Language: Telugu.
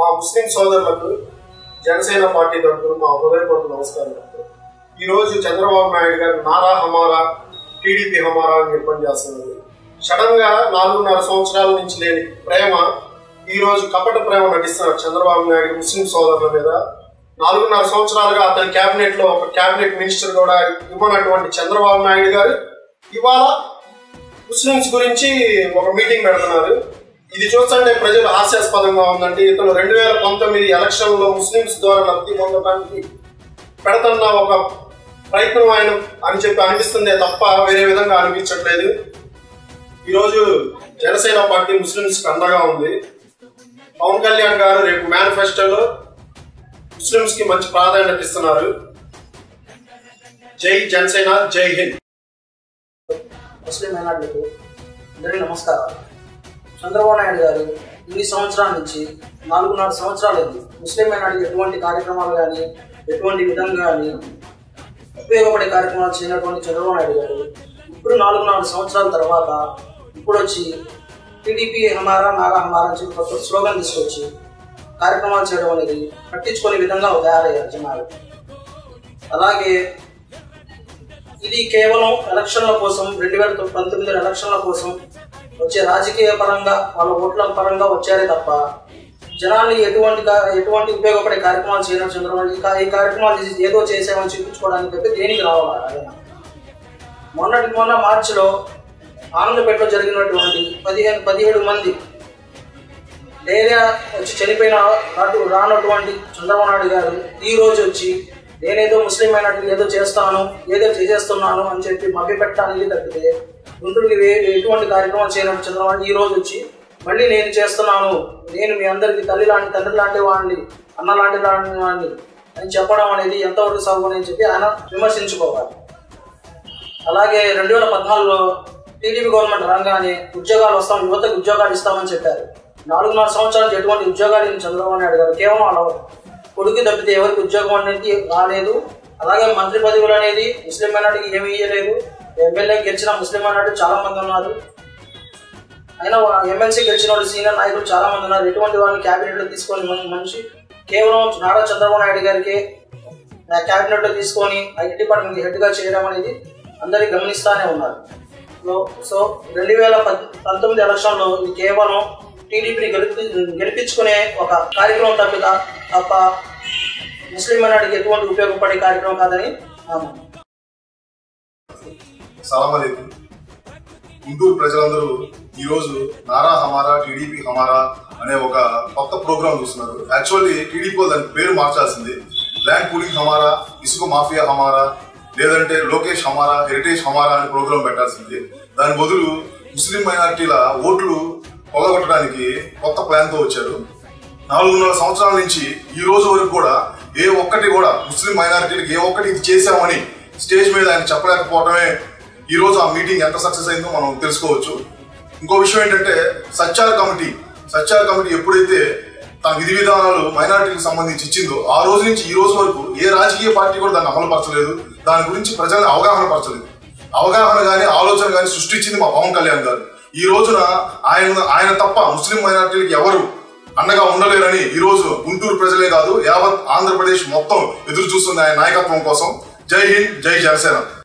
మా ముస్లిం సోదరులకు జనసేన పార్టీ తరఫున మా హృదయపూర్వక నమస్కారం. ఈరోజు చంద్రబాబు నాయుడు గారు నారా హమారా టీడీపీ హమారా అని నిర్మాణం చేస్తున్నారు. సడన్ గా 4.5 సంవత్సరాల నుంచి లేని ప్రేమ ఈరోజు కపట ప్రేమ నటిస్తున్నారు చంద్రబాబు నాయుడు ముస్లిం సోదరుల మీద. 4.5 సంవత్సరాలుగా అతని కేబినెట్ లో ఒక కేబినెట్ మినిస్టర్ కూడా ఇవ్వనటువంటి చంద్రబాబు నాయుడు గారు ఇవాళ ముస్లింస్ గురించి ఒక మీటింగ్ పెడుతున్నారు. ఇది చూస్తుంటే ప్రజలు హాస్యాస్పదంగా ఉందండి. ఇతను 2019 ఎలక్షన్లో ముస్లింస్ ద్వారా లబ్ధి పొందడానికి పెడుతున్న ఒక ప్రయత్నం ఆయన అని చెప్పి అనిపిస్తుందే తప్ప వేరే విధంగా అనిపించట్లేదు. ఈరోజు జనసేన పార్టీ ముస్లింస్ కి అండగా ఉంది. పవన్ కళ్యాణ్ గారు రేపు మేనిఫెస్టోలో ముస్లింస్ కి మంచి ప్రాధాన్యత ఇస్తున్నారు. జై జనసేన, జై హింద్. ముస్లిం మైనార్టీలకు అందరికీ నమస్కారాలు. చంద్రబాబు నాయుడు గారు ఇన్ని సంవత్సరాల నుంచి 4.5 సంవత్సరాలైంది ముస్లిం మైనార్టీకి ఎటువంటి కార్యక్రమాలు కానీ ఎటువంటి విధంగా కానీ ఉపయోగపడే కార్యక్రమాలు చేయనటువంటి చంద్రబాబు నాయుడు గారు ఇప్పుడు 4.5 సంవత్సరాల తర్వాత ఇప్పుడు వచ్చి టీడీపీ హమారా నారా హమారా అని చెప్పి కొత్త స్లోగన్ తీసుకొచ్చి కార్యక్రమాలు చేయడం అనేది పట్టించుకునే విధంగా తయారయ్యారు జనాలు. అలాగే ఇది కేవలం ఎలక్షన్ల కోసం 2019 ఎలక్షన్ల కోసం వచ్చే రాజకీయ పరంగా వాళ్ళ ఓట్ల పరంగా వచ్చారే తప్ప జనాన్ని ఎటువంటి ఉపయోగపడే కార్యక్రమాలు చేయడం చంద్రబాబు ఈ కార్యక్రమాలు ఏదో చేసామని చూపించుకోవడానికి అయితే దేనికి రావాలి ఆయన. మొన్న మార్చిలో ఆనందపేటలో జరిగినటువంటి 17 మంది డైరియా వచ్చి చనిపోయిన రానటువంటి చంద్రబాబు నాయుడు గారు ఈ రోజు వచ్చి నేనేదో ముస్లిం మైనార్టీలు ఏదో చేస్తాను ఏదో చేసేస్తున్నాను అని చెప్పి మభ్యపెట్టడానికి తప్పితే గుంటూరుకి ఎటువంటి కార్యక్రమాలు చేయనట్టు చంద్రబాబు ఈ రోజు వచ్చి మళ్ళీ నేను చేస్తున్నాను, నేను మీ అందరికీ తండ్రి లాంటి వాడిని, అన్న లాంటి వాడిని అని చెప్పడం అనేది ఎంతవరకు సాగు అని చెప్పి ఆయన విమర్శించుకోవాలి. అలాగే 2014లో టీడీపీ గవర్నమెంట్ రాగానే ఉద్యోగాలు వస్తాం, యువతకు ఉద్యోగాలు ఇస్తామని చెప్పారు. 4.5 సంవత్సరాలకు ఎటువంటి ఉద్యోగాలు చంద్రబాబు నాయుడు గారు కేవలం అలా కొడుకు తప్పితే ఎవరికి ఉద్యోగం అనేది రాలేదు. అలాగే మంత్రి పదవులు అనేది ముస్లిం మైనార్టీకి ఏమి ఇవ్వలేదు. ఎమ్మెల్యే గెలిచిన ముస్లిం మైనార్టీ చాలా మంది ఉన్నారు. అయినా ఎమ్మెల్సీ గెలిచిన వాళ్ళు సీనియర్ నాయకులు చాలా మంది ఉన్నారు. ఎటువంటి వాళ్ళని క్యాబినెట్లో తీసుకొని మనిషి కేవలం నారా చంద్రబాబు నాయుడు గారికి క్యాబినెట్లో తీసుకొని ఐటీ డిపార్ట్మెంట్ హెడ్గా చేయడం అనేది అందరికీ గమనిస్తూనే ఉన్నారు. సో 2019 ఎలక్షన్లో ఇది కేవలం టీడీపీని గెలిపించుకునే ఒక కార్యక్రమం తప్ప ముస్లిం మైనార్టీకి ఎటువంటి ఉపయోగపడే కార్యక్రమం కాదని గుంటూరు ప్రజలందరూ ఈరోజు నారా హమారా టీడీపీ హమారా అనే ఒక కొత్త ప్రోగ్రాం చూస్తున్నారు. యాక్చువల్లీ టీడీపీ దానికి పేరు మార్చాల్సింది. ల్యాండ్ పూలింగ్ హమారా, ఇసుక మాఫియా హమారా, లేదంటే లోకేష్ హమారా, హెరిటేజ్ హమారా అనే ప్రోగ్రాం పెట్టాల్సింది. దాని బదులు ముస్లిం మైనార్టీల ఓట్లు పొగగొట్టడానికి కొత్త ప్లాన్తో వచ్చారు. 4.5 సంవత్సరాల నుంచి ఈ రోజు వరకు కూడా ఏ ఒక్కటి కూడా ముస్లిం మైనారిటీలకు ఏ ఒక్కటి ఇది చేశామని స్టేజ్ మీద ఆయన చెప్పలేకపోవడమే ఈ రోజు ఆ మీటింగ్ ఎంత సక్సెస్ అయిందో మనం తెలుసుకోవచ్చు. ఇంకో విషయం ఏంటంటే సచ్చార్ కమిటీ ఎప్పుడైతే తన విధి విధానాలు మైనారిటీలకు సంబంధించి ఇచ్చిందో ఆ రోజు నుంచి ఈ రోజు వరకు ఏ రాజకీయ పార్టీ కూడా దాన్ని అమలుపరచలేదు. దాని గురించి ప్రజల్ని అవగాహన కానీ ఆలోచన కానీ సృష్టించింది మా పవన్ కళ్యాణ్ గారు. ఈ రోజున ఆయన తప్ప ముస్లిం మైనారిటీలకు ఎవరు అండగా ఉండలేరని ఈ రోజు గుంటూరు ప్రజలే కాదు యావత్ ఆంధ్రప్రదేశ్ మొత్తం ఎదురు చూస్తుంది ఆయన నాయకత్వం కోసం. జై హింద్, జై జనసేన.